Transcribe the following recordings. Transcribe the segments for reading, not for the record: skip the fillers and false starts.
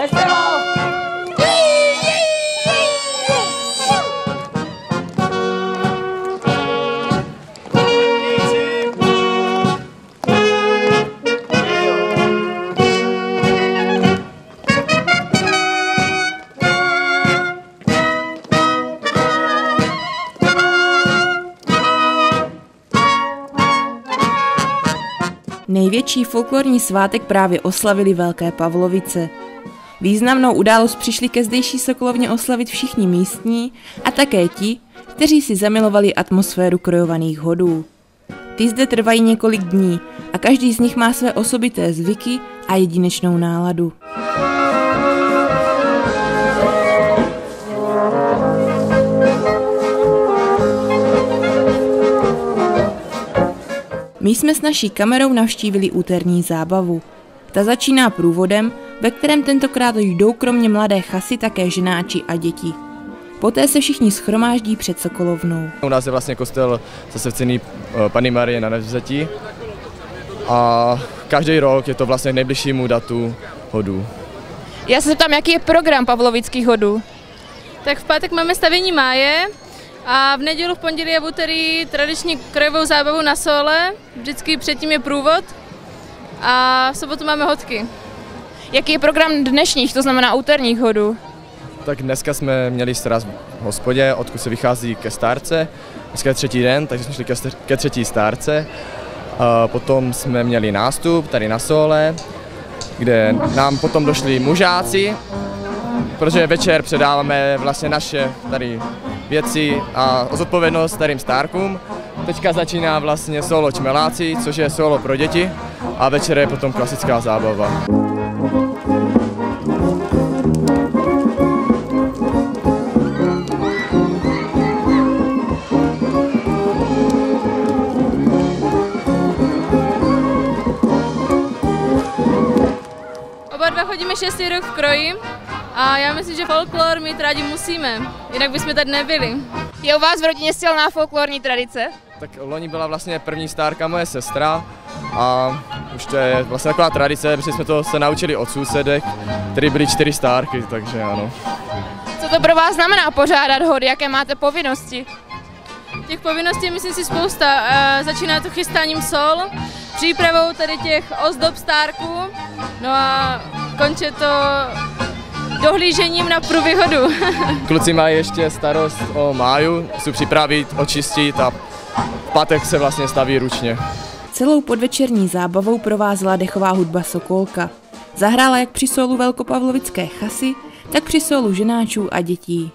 Veselo! Největší folklorní svátek právě oslavili Velké Pavlovice. Významnou událost přišli ke zdejší sokolovně oslavit všichni místní a také ti, kteří si zamilovali atmosféru krojovaných hodů. Ty zde trvají několik dní a každý z nich má své osobité zvyky a jedinečnou náladu. My jsme s naší kamerou navštívili úterní zábavu. Ta začíná průvodem, ve kterém tentokrát jdou kromě mladé chasy také ženáči a děti. Poté se všichni shromáždí před Sokolovnou. U nás je vlastně kostel zasvěcený Panny Marie na Nevzetí a každý rok je to vlastně k nejbližšímu datu hodů. Já se zeptám, jaký je program pavlovických hodů? Tak v pátek máme stavění máje a v neděli, v pondělí a v úterý tradiční krojovou zábavu na sole. Vždycky předtím je průvod a v sobotu máme hodky. Jaký je program dnešních, to znamená úterních hodů? Tak dneska jsme měli sraz v hospodě, odkud se vychází ke stárce. Dneska je třetí den, takže jsme šli ke třetí stárce. Potom jsme měli nástup tady na sole, kde nám potom došli mužáci, protože večer předáváme vlastně naše tady věci a zodpovědnost starým stárkům. Teďka začíná vlastně solo čmeláci, což je solo pro děti a večer je potom klasická zábava. Oba dva chodíme 6. rok v kroji a já myslím, že folklor mít rádi musíme, jinak bychom tady nebyli. Je u vás v rodině silná folklorní tradice? Tak loni byla vlastně první stárka moje sestra a už to je vlastně taková tradice, protože jsme to se naučili od sousedek, který byly 4 stárky, takže ano. Co to pro vás znamená pořádat hody, jaké máte povinnosti? Těch povinností myslím si spousta. Začíná to chystáním sol, přípravou tady těch ozdob stárků, no a končí to dohlížením na průběh hodu. Kluci mají ještě starost o máju, jsou připravit, očistit a v pátek se vlastně staví ručně. Celou podvečerní zábavou provázela dechová hudba Sokolka. Zahrála jak při sólu velkopavlovické chasy, tak při sólu ženáčů a dětí.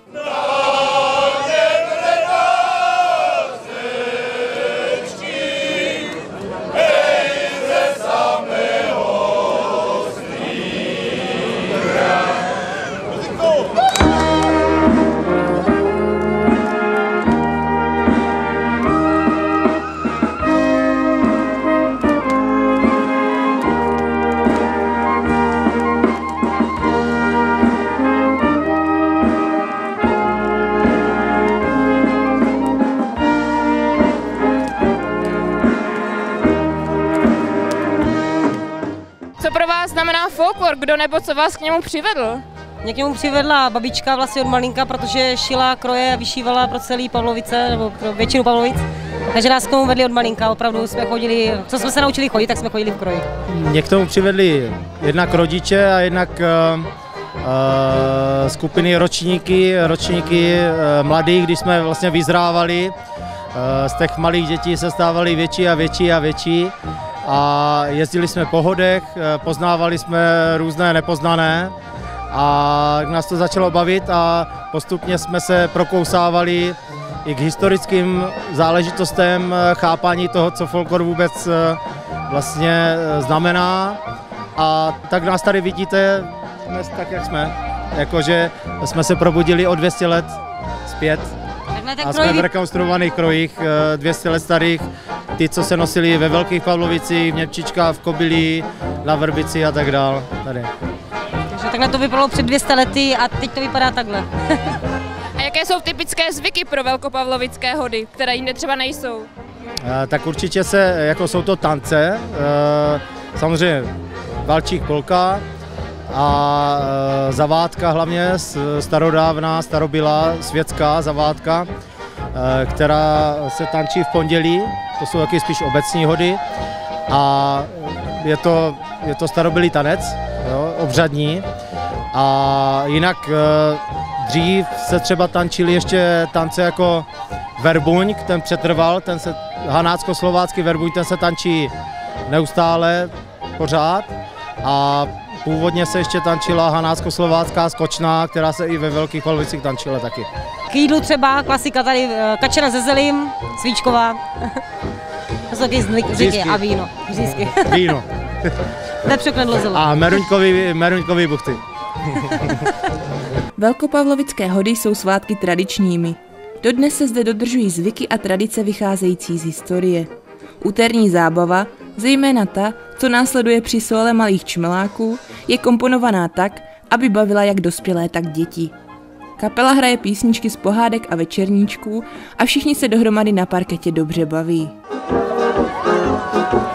Co pro vás znamená folklor? Kdo nebo co vás k němu přivedl? Mě k němu přivedla babička vlastně od malinka, protože šila kroje a vyšívala pro celý Pavlovice, nebo pro většinu Pavlovic. Takže nás k tomu vedli od malinka, opravdu jsme chodili, co jsme se naučili chodit, tak jsme chodili v kroji. Mě k tomu přivedli jednak rodiče a jednak skupiny ročníky mladých, když jsme vlastně vyzrávali. Z těch malých dětí se stávali větší a větší a větší. A jezdili jsme po hodech, poznávali jsme různé nepoznané a nás to začalo bavit a postupně jsme se prokousávali i k historickým záležitostem, chápání toho, co folklor vůbec vlastně znamená. A tak nás tady vidíte dnes tak, jak jsme. Jakože jsme se probudili o 200 let zpět. A jsme v rekonstruovaných krojích 200 let starých, ty, co se nosili ve Velkých Pavlovicích, v Němčičkách, v Kobylí, na Vrbici a tak dál. Tady. Takže takhle to vypadalo před 200 lety a teď to vypadá takhle. A jaké jsou typické zvyky pro velkopavlovické hody, které jinde třeba nejsou? Tak určitě jsou to tance, samozřejmě valčík, polka, a zavádka hlavně, starodávná, starobylá, světská zavádka, která se tančí v pondělí, to jsou taky spíš obecní hody a je to starobylý tanec, jo, obřadní a jinak dřív se třeba tančili ještě tance jako verbuň, ten přetrval, hanácko-slovácký verbuň, ten se tančí neustále, pořád a původně se ještě tančila hanácko-slovácká skočná, která se i ve Velkých Pavlovicích tančila taky. K jídlu třeba klasika tady kačera se zelím, svíčková. To jsou taky zvyky a víno. Vždycky. Víno. Nepřekledlo zelo. A meruňkový buchty. Velkopavlovické hody jsou svátky tradičními. Dodnes se zde dodržují zvyky a tradice vycházející z historie. Úterní zábava, zejména ta, co následuje při sóle malých čmeláků, je komponovaná tak, aby bavila jak dospělé, tak děti. Kapela hraje písničky z pohádek a večerníčků a všichni se dohromady na parketě dobře baví.